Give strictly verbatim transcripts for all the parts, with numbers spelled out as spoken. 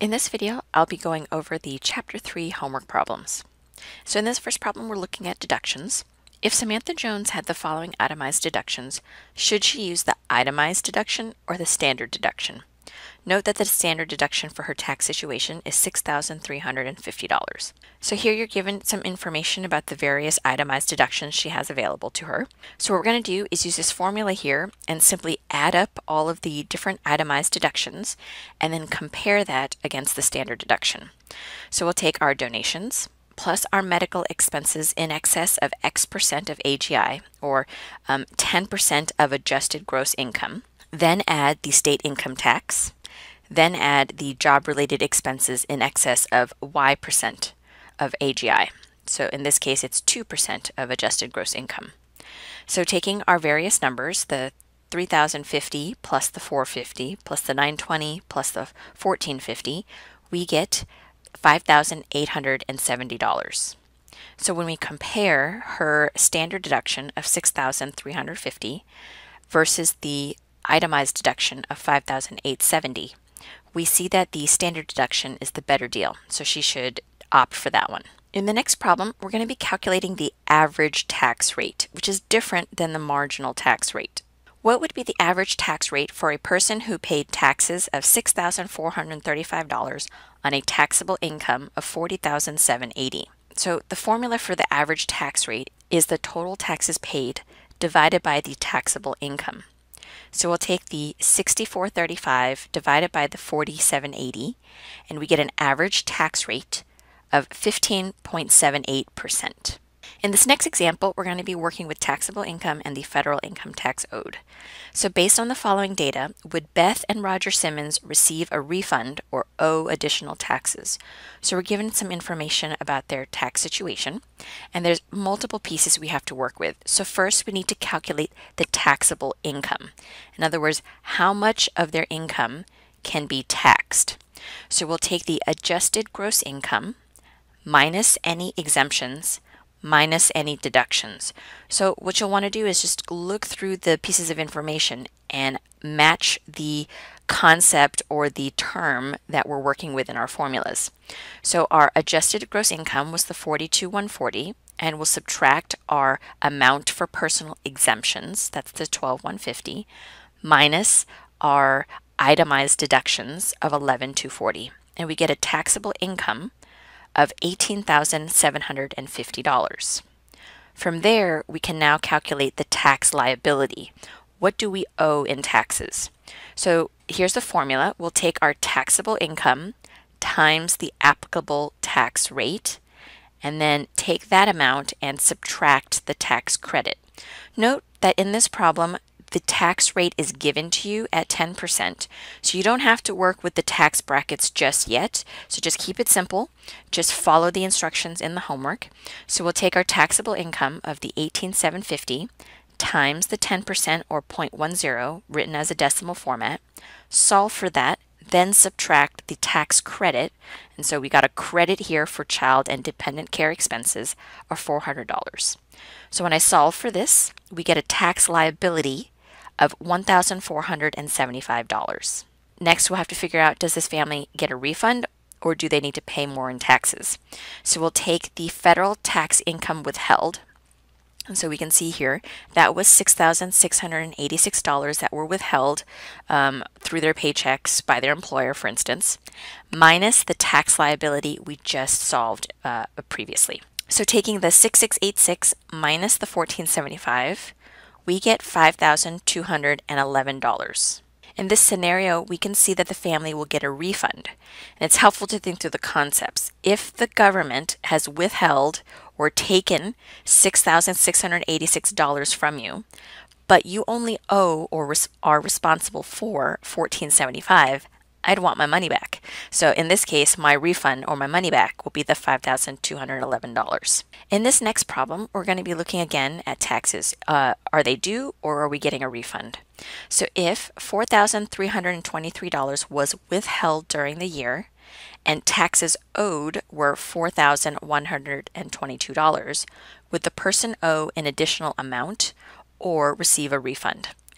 In this video, I'll be going over the Chapter three homework problems. So in this first problem, we're looking at deductions. If Samantha Jones had the following itemized deductions, should she use the itemized deduction or the standard deduction? Note that the standard deduction for her tax situation is six thousand three hundred fifty dollars. So here you're given some information about the various itemized deductions she has available to her. So what we're going to do is use this formula here and simply add up all of the different itemized deductions and then compare that against the standard deduction. So we'll take our donations plus our medical expenses in excess of X percent of A G I, or um, ten percent of adjusted gross income, then add the state income tax, then add the job-related expenses in excess of Y percent of A G I. So in this case, it's two percent of adjusted gross income. So taking our various numbers, the three thousand fifty plus the four hundred fifty plus the nine hundred twenty plus the fourteen fifty, we get five thousand eight hundred seventy dollars. So when we compare her standard deduction of six thousand three hundred fifty versus the itemized deduction of five thousand eight hundred seventy dollars, we see that the standard deduction is the better deal, so she should opt for that one. In the next problem, we're going to be calculating the average tax rate, which is different than the marginal tax rate. What would be the average tax rate for a person who paid taxes of six thousand four hundred thirty-five dollars on a taxable income of forty thousand seven hundred eighty dollars? So the formula for the average tax rate is the total taxes paid divided by the taxable income. So we'll take the sixty-four thirty-five divided by the forty-seven eighty, and we get an average tax rate of fifteen point seven eight percent. In this next example, we're going to be working with taxable income and the federal income tax owed. So based on the following data, would Beth and Roger Simmons receive a refund or owe additional taxes? So we're given some information about their tax situation, and there's multiple pieces we have to work with. So first, we need to calculate the taxable income. In other words, how much of their income can be taxed. So we'll take the adjusted gross income minus any exemptions minus any deductions. So what you'll want to do is just look through the pieces of information and match the concept or the term that we're working with in our formulas. So our adjusted gross income was the forty-two thousand one hundred forty dollars, and we'll subtract our amount for personal exemptions, that's the twelve thousand one hundred fifty dollars, minus our itemized deductions of eleven thousand two hundred forty dollars, and we get a taxable income of eighteen thousand seven hundred fifty dollars. From there, we can now calculate the tax liability. What do we owe in taxes? So here's the formula. We'll take our taxable income times the applicable tax rate, and then take that amount and subtract the tax credit. Note that in this problem, the tax rate is given to you at ten percent. So you don't have to work with the tax brackets just yet. So just keep it simple. Just follow the instructions in the homework. So we'll take our taxable income of the eighteen thousand seven hundred fifty dollars times the ten percent, or zero point one zero, written as a decimal format, solve for that, then subtract the tax credit. And so we got a credit here for child and dependent care expenses of four hundred dollars. So when I solve for this, we get a tax liability of one thousand four hundred seventy-five dollars. Next, we'll have to figure out, does this family get a refund or do they need to pay more in taxes? So we'll take the federal tax income withheld. And so we can see here that was six thousand six hundred eighty-six dollars that were withheld um, through their paychecks by their employer, for instance, minus the tax liability we just solved uh, previously. So taking the six thousand six hundred eighty-six minus the one thousand four hundred seventy-five, we get five thousand two hundred eleven dollars. In this scenario, we can see that the family will get a refund. And it's helpful to think through the concepts. If the government has withheld or taken six thousand six hundred eighty-six dollars from you, but you only owe or res are responsible for one thousand four hundred seventy-five dollars, I'd want my money back. So in this case, my refund or my money back will be the five thousand two hundred eleven dollars. In this next problem, we're going to be looking again at taxes. Uh, are they due or are we getting a refund? So if four thousand three hundred twenty-three dollars was withheld during the year and taxes owed were four thousand one hundred twenty-two dollars, would the person owe an additional amount or receive a refund?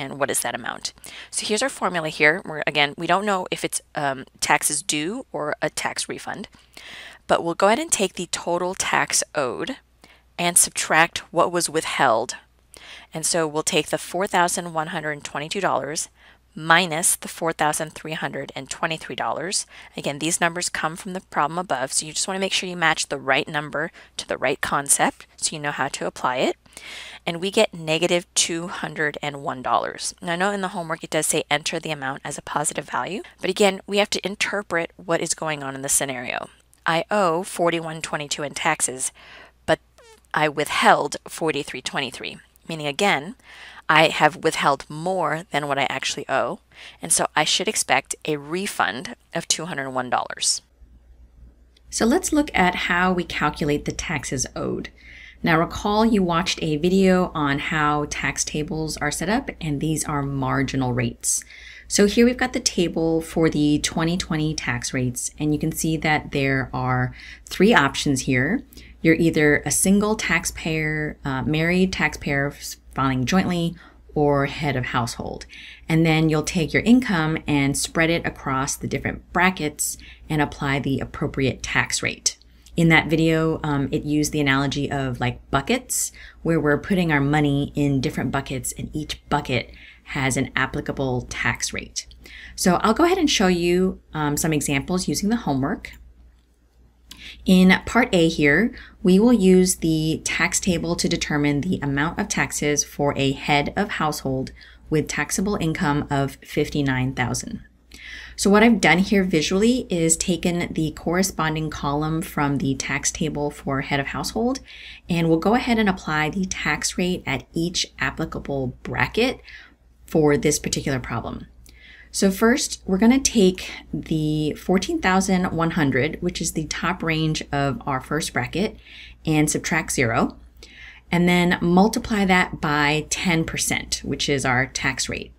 and what is that amount. So here's our formula here. We're, again, we don't know if it's um, taxes due or a tax refund, but we'll go ahead and take the total tax owed and subtract what was withheld. And so we'll take the four thousand one hundred twenty-two dollars minus the four thousand three hundred twenty-three dollars. Again, these numbers come from the problem above, so you just want to make sure you match the right number to the right concept so you know how to apply it. And we get negative two hundred one dollars. Now, I know in the homework it does say enter the amount as a positive value, but again, we have to interpret what is going on in the scenario. I owe forty-one twenty-two in taxes, but I withheld forty-three twenty-three, meaning again, I have withheld more than what I actually owe, and so I should expect a refund of two hundred one dollars. So let's look at how we calculate the taxes owed. Now recall you watched a video on how tax tables are set up, and these are marginal rates. So here we've got the table for the twenty twenty tax rates, and you can see that there are three options here. You're either a single taxpayer, uh, married taxpayer filing jointly, or head of household. And then you'll take your income and spread it across the different brackets and apply the appropriate tax rate. In that video, um, it used the analogy of like buckets, where we're putting our money in different buckets and each bucket has an applicable tax rate. So I'll go ahead and show you um, some examples using the homework. In part A here, we will use the tax table to determine the amount of taxes for a head of household with taxable income of fifty-nine thousand dollars. So what I've done here visually is taken the corresponding column from the tax table for head of household, and we'll go ahead and apply the tax rate at each applicable bracket for this particular problem. So first, we're going to take the fourteen thousand one hundred, which is the top range of our first bracket, and subtract zero, and then multiply that by ten percent, which is our tax rate.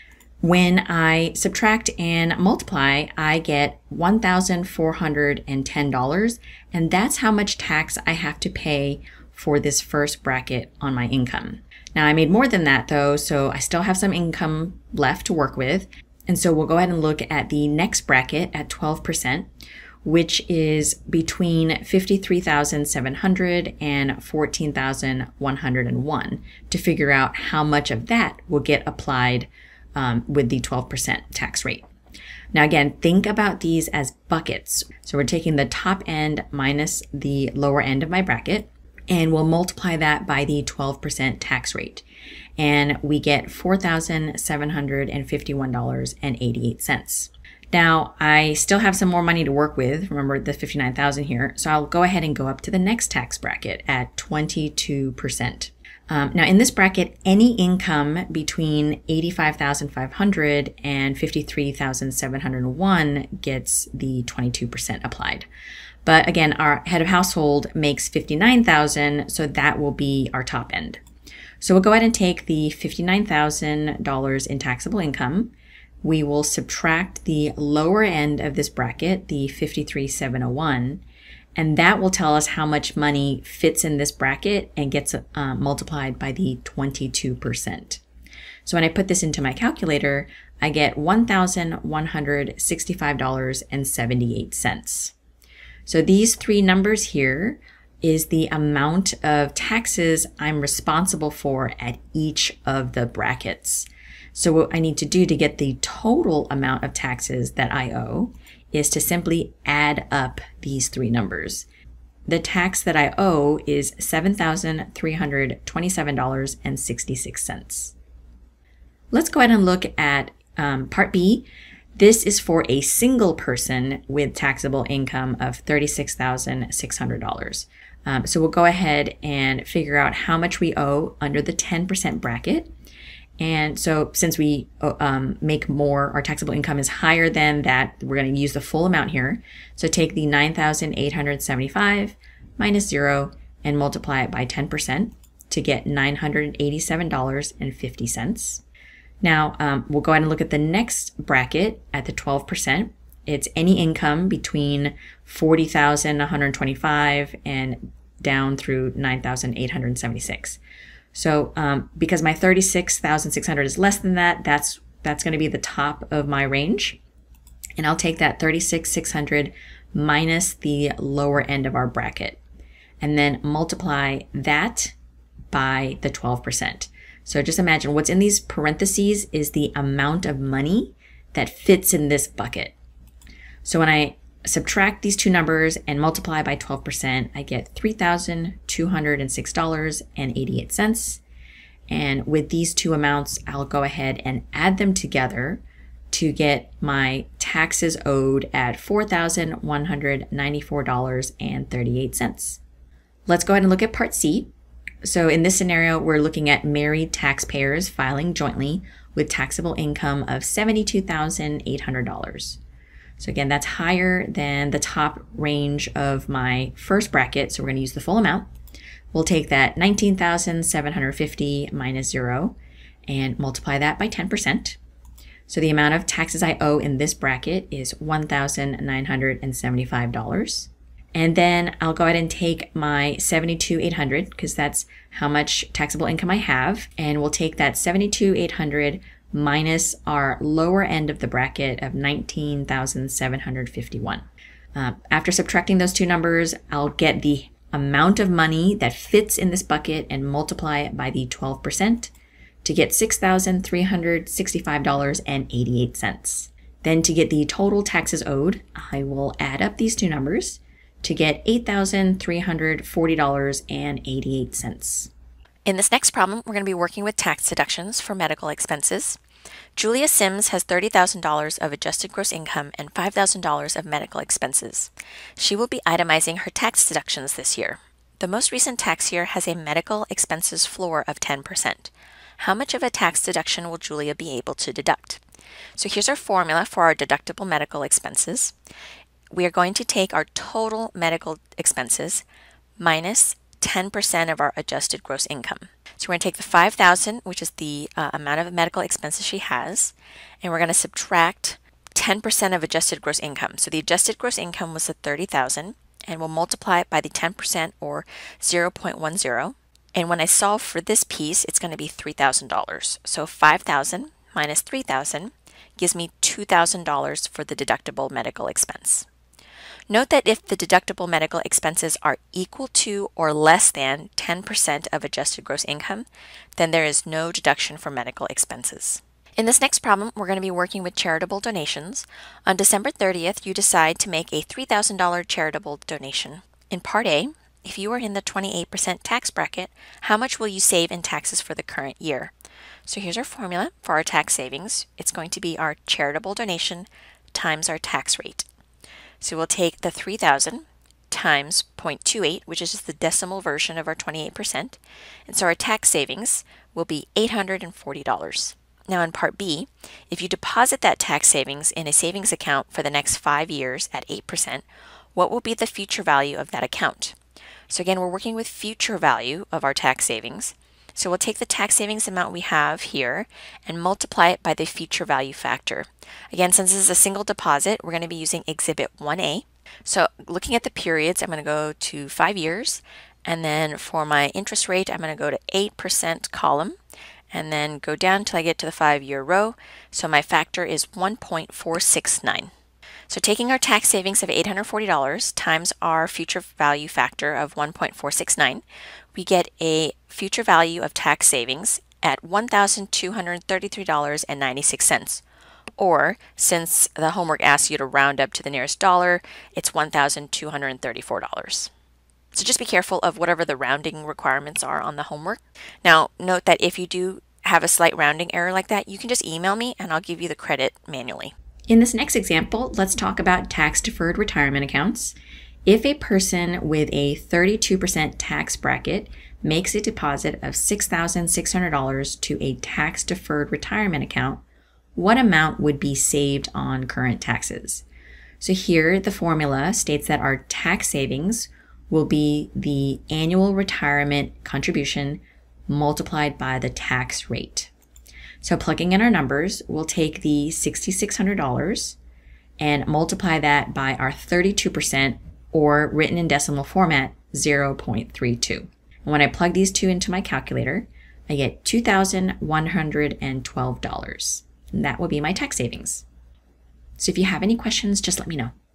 When I subtract and multiply, I get one thousand four hundred ten dollars, and that's how much tax I have to pay for this first bracket on my income. Now, I made more than that though, so I still have some income left to work with. And so we'll go ahead and look at the next bracket at twelve percent, which is between fifty-three thousand seven hundred and fourteen thousand one hundred one, to figure out how much of that will get applied um, with the twelve percent tax rate. Now again, think about these as buckets. So we're taking the top end minus the lower end of my bracket, and we'll multiply that by the twelve percent tax rate. And we get four thousand seven hundred fifty-one dollars and eighty-eight cents. Now, I still have some more money to work with. Remember the fifty-nine thousand here. So I'll go ahead and go up to the next tax bracket at twenty-two percent. Um, now in this bracket, any income between eighty-five thousand five hundred and fifty-three thousand seven hundred one gets the twenty-two percent applied. But again, our head of household makes fifty-nine thousand, so that will be our top end. So we'll go ahead and take the fifty-nine thousand dollars in taxable income. We will subtract the lower end of this bracket, the fifty-three thousand seven hundred one, and that will tell us how much money fits in this bracket and gets uh, multiplied by the twenty-two percent. So when I put this into my calculator, I get one thousand one hundred sixty-five dollars and seventy-eight cents. So these three numbers here is the amount of taxes I'm responsible for at each of the brackets. So what I need to do to get the total amount of taxes that I owe is to simply add up these three numbers. The tax that I owe is seven thousand three hundred twenty-seven dollars and sixty-six cents. Let's go ahead and look at um, Part B. This is for a single person with taxable income of thirty-six thousand six hundred dollars. Um, so we'll go ahead and figure out how much we owe under the ten percent bracket. And so since we um, make more, our taxable income is higher than that, we're going to use the full amount here. So take the nine thousand eight hundred seventy-five minus zero and multiply it by ten percent to get nine hundred eighty-seven dollars and fifty cents. Now um, we'll go ahead and look at the next bracket at the twelve percent. It's any income between forty thousand one hundred twenty-five and down through nine thousand eight hundred seventy-six. So um, because my thirty-six thousand six hundred is less than that, that's that's going to be the top of my range. And I'll take that thirty-six thousand six hundred minus the lower end of our bracket, and then multiply that by the twelve percent. So just imagine what's in these parentheses is the amount of money that fits in this bucket. So when I subtract these two numbers and multiply by twelve percent, I get three thousand two hundred six dollars and eighty-eight cents. And with these two amounts, I'll go ahead and add them together to get my taxes owed at four thousand one hundred ninety-four dollars and thirty-eight cents. Let's go ahead and look at Part C. So in this scenario, we're looking at married taxpayers filing jointly with taxable income of seventy-two thousand eight hundred dollars. So again, that's higher than the top range of my first bracket, so we're going to use the full amount. We'll take that nineteen thousand seven hundred fifty dollars minus zero and multiply that by ten percent. So the amount of taxes I owe in this bracket is one thousand nine hundred seventy-five dollars. And then I'll go ahead and take my seventy-two thousand eight hundred dollars because that's how much taxable income I have. And we'll take that seventy-two thousand eight hundred dollars minus our lower end of the bracket of nineteen thousand seven hundred fifty-one dollars. Uh, after subtracting those two numbers, I'll get the amount of money that fits in this bucket and multiply it by the twelve percent to get six thousand three hundred sixty-five dollars and eighty-eight cents. Then to get the total taxes owed, I will add up these two numbers to get eight thousand three hundred forty dollars and eighty-eight cents. In this next problem, we're going to be working with tax deductions for medical expenses. Julia Sims has thirty thousand dollars of adjusted gross income and five thousand dollars of medical expenses. She will be itemizing her tax deductions this year. The most recent tax year has a medical expenses floor of ten percent. How much of a tax deduction will Julia be able to deduct? So here's our formula for our deductible medical expenses. We are going to take our total medical expenses minus ten percent of our adjusted gross income. So we're going to take the five thousand dollars, which is the uh, amount of medical expenses she has, and we're going to subtract ten percent of adjusted gross income. So the adjusted gross income was the thirty thousand dollars, and we'll multiply it by the ten percent or zero point one zero. And when I solve for this piece, it's going to be three thousand dollars. So five thousand dollars minus three thousand dollars gives me two thousand dollars for the deductible medical expense. Note that if the deductible medical expenses are equal to or less than ten percent of adjusted gross income, then there is no deduction for medical expenses. In this next problem, we're going to be working with charitable donations. On December thirtieth, you decide to make a three thousand dollars charitable donation. In Part A, if you are in the twenty-eight percent tax bracket, how much will you save in taxes for the current year? So here's our formula for our tax savings. It's going to be our charitable donation times our tax rate. So we'll take the three thousand times zero point two eight, which is just the decimal version of our twenty-eight percent. And so our tax savings will be eight hundred forty dollars. Now in Part B, if you deposit that tax savings in a savings account for the next five years at eight percent, what will be the future value of that account? So again, we're working with future value of our tax savings. So we'll take the tax savings amount we have here and multiply it by the future value factor. Again, since this is a single deposit, we're going to be using Exhibit one A. So looking at the periods, I'm going to go to five years. And then for my interest rate, I'm going to go to eight percent column and then go down till I get to the five-year row. So my factor is one point four six nine. So taking our tax savings of eight hundred forty dollars times our future value factor of one point four six nine, we get a future value of tax savings at one thousand two hundred thirty-three dollars and ninety-six cents. Or, since the homework asks you to round up to the nearest dollar, it's one thousand two hundred thirty-four dollars. So just be careful of whatever the rounding requirements are on the homework. Now, note that if you do have a slight rounding error like that, you can just email me and I'll give you the credit manually. In this next example, let's talk about tax-deferred retirement accounts. If a person with a thirty-two percent tax bracket makes a deposit of six thousand six hundred dollars to a tax-deferred retirement account, what amount would be saved on current taxes? So here, the formula states that our tax savings will be the annual retirement contribution multiplied by the tax rate. So plugging in our numbers, we'll take the six thousand six hundred dollars and multiply that by our thirty-two percent, or written in decimal format, zero point three two. And when I plug these two into my calculator, I get two thousand one hundred twelve dollars. And that will be my tax savings. So if you have any questions, just let me know.